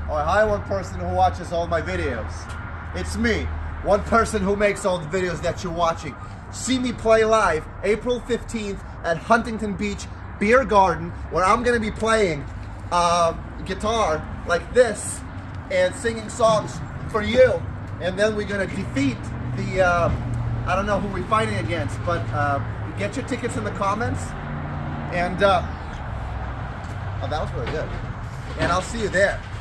or hi one person who watches all my videos. It's me, one person who makes all the videos that you're watching. See me play live April 15th at Huntington Beach Beer Garden, where I'm gonna be playing guitar like this and singing songs for you. And then we're gonna defeat the, I don't know who we're fighting against, but get your tickets in the comments. And, oh, that was really good. And I'll see you there.